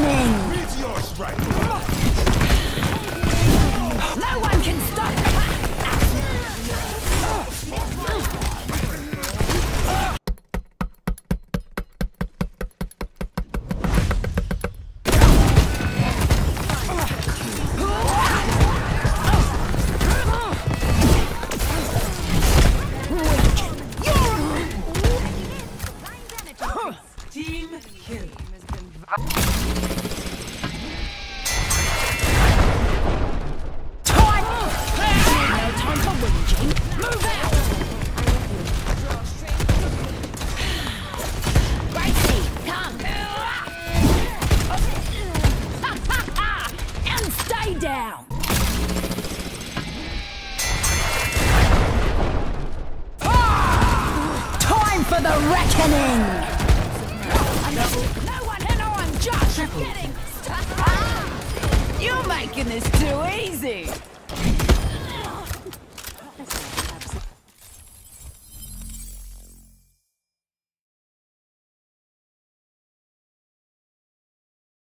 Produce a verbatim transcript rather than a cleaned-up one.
reckoning! Meteor's right. No one can stop me! Team kill. Time! No time for whinging! Move out! Gracie, come! And stay down! Time for the reckoning! No one, no one, just getting stuck. You're making this too easy.